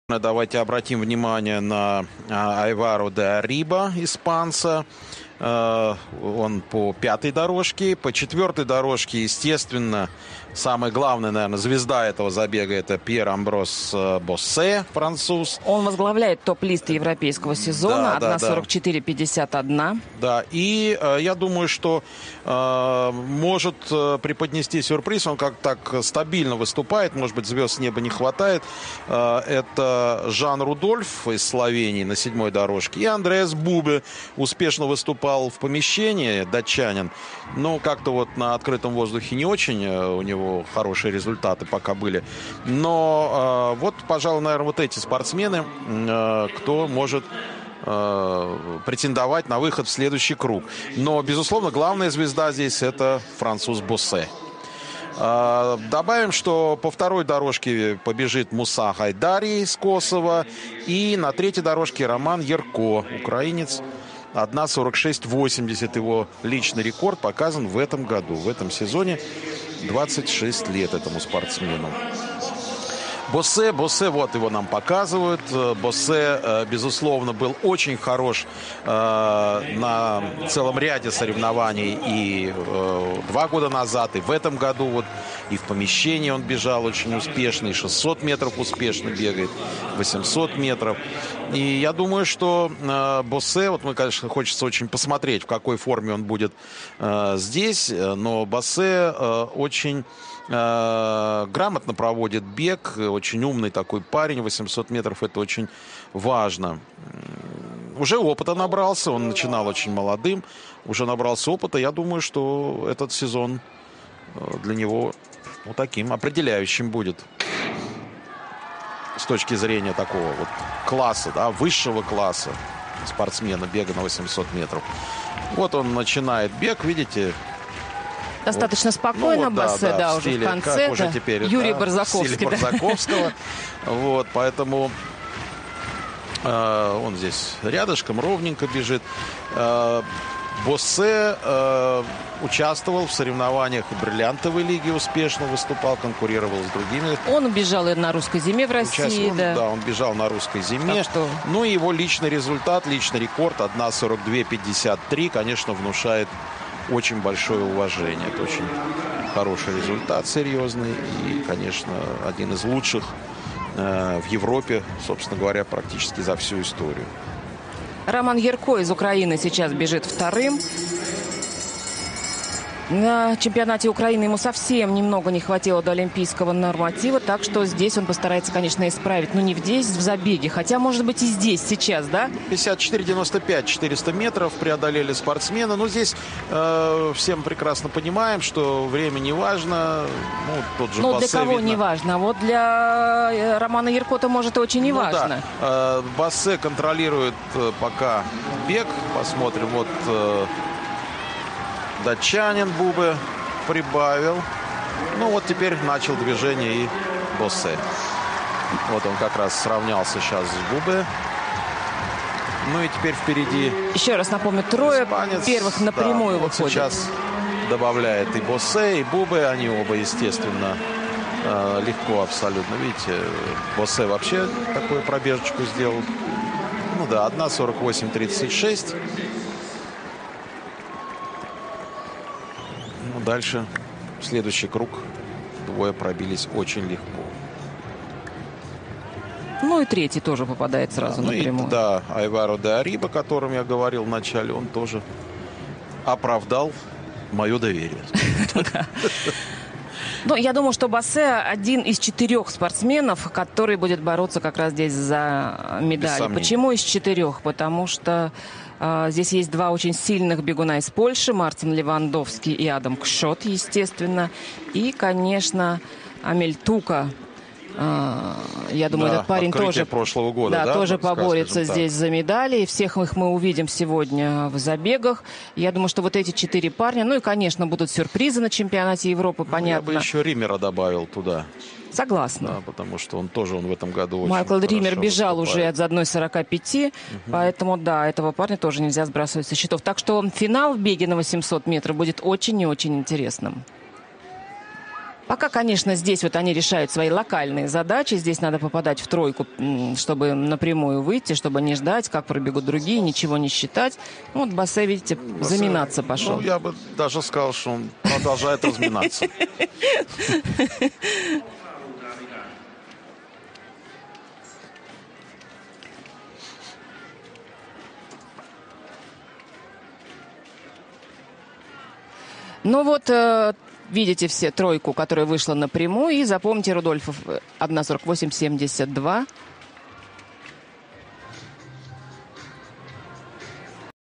Давайте обратим внимание на Айваро де Ариба, испанца. Он по 5-й дорожке. По 4-й дорожке, естественно, самая главная, наверное, звезда этого забега — это Пьер Амброс Боссе, француз. Он возглавляет топ-лист европейского сезона. 1:44:51. Да, и я думаю, что может преподнести сюрприз. Он как так стабильно выступает. Может быть, звезд с неба не хватает. Это Жан Рудольф из Словении на 7-й дорожке. И Андреас Бубе успешно выступал в помещении, датчанин. Но как-то вот на открытом воздухе не очень у него хорошие результаты пока были. Но вот, пожалуй, наверное, вот эти спортсмены, кто может претендовать на выход в следующий круг. Но, безусловно, главная звезда здесь — это француз Боссе. Добавим, что по 2-й дорожке побежит Муса Хайдари из Косово. И на 3-й дорожке Роман Ярко, украинец. 1:46:80 его личный рекорд показан в этом году, в этом сезоне. 26 лет этому спортсмену. Боссе, вот его нам показывают. Боссе, безусловно, был очень хорош на целом ряде соревнований и 2 года назад, и в этом году. Вот, и в помещении он бежал очень успешно, и 600 метров успешно бегает, 800 метров. И я думаю, что Боссе, вот мы, конечно, хочется очень посмотреть, в какой форме он будет здесь, но Боссе очень грамотно проводит бег, очень умный такой парень. 800 метров — это очень важно. Уже опыта набрался, он начинал очень молодым, уже набрался опыта. Я думаю, что этот сезон для него вот таким определяющим будет с точки зрения такого вот класса, да, высшего класса спортсмена бега на 800 метров. Вот он начинает бег, видите. Достаточно спокойно, Боссе, в стиле, уже в конце. Как уже теперь, Юрий в Барзаковский. стиле Барзаковского. Вот, поэтому он здесь рядышком, ровненько бежит. Боссе участвовал в соревнованиях и бриллиантовой лиге, успешно выступал, конкурировал с другими. Он бежал и на русской зиме в России. Он бежал на русской зиме. Ну и его личный результат, личный рекорд 1:42:53, конечно, внушает очень большое уважение. Это очень хороший результат, серьезный. И, конечно, один из лучших в Европе, собственно говоря, практически за всю историю. Роман Ярко из Украины сейчас бежит 2-м. На чемпионате Украины ему совсем немного не хватило до олимпийского норматива, так что здесь он постарается, конечно, исправить. Но не здесь, в забеге, хотя, может быть, и здесь сейчас, да? 54:95, 400 метров преодолели спортсмены. Но здесь всем прекрасно понимаем, что время не важно. Ну, тот же Боссе, для кого видно, не важно? Вот для Романа Ярко-то, может, и очень не важно. Да. Боссе контролирует пока бег. Посмотрим, вот... Датчанин Бубе прибавил. Ну вот теперь начал движение и Боссе. Вот он как раз сравнялся сейчас с Бубе. Ну и теперь впереди... Еще раз напомню, трое испанец. Первых напрямую вот выходят. Сейчас добавляет и Боссе, и Бубе. Они оба, естественно, легко абсолютно. Видите, Боссе вообще такую пробежечку сделал. Ну да, 1:48:36. Дальше, в следующий круг, двое пробились очень легко. Ну и 3-й тоже попадает сразу напрямую. Айваро де Ариба, о котором я говорил в начале, он тоже оправдал мое доверие. Ну, я думаю, что Боссе один из 4 спортсменов, который будет бороться как раз здесь за медали. Почему из 4? Потому что здесь есть 2 очень сильных бегуна из Польши. Мартин Левандовский и Адам Кшот, естественно. И, конечно, Амель Тука. Я думаю, этот парень тоже, прошлого года, тоже поборется здесь за медали. И всех их мы увидим сегодня в забегах. Я думаю, что вот эти 4 парня, ну и, конечно, будут сюрпризы на чемпионате Европы, понятно. Я бы еще Риммера добавил туда. Согласна. Да, потому что он тоже в этом году очень Майкл Риммер бежал выступает. уже от 1:45, поэтому, этого парня тоже нельзя сбрасывать со счетов. Так что финал в беге на 800 метров будет очень и очень интересным. Пока, конечно, здесь вот они решают свои локальные задачи. Здесь надо попадать в тройку, чтобы напрямую выйти, чтобы не ждать, как пробегут другие, ничего не считать. Вот Боссе, видите, заминаться пошел. Ну, я бы даже сказал, что он продолжает разминаться. Ну вот, видите все тройку, которая вышла напрямую. И запомните, Рудольфов 1.48.72.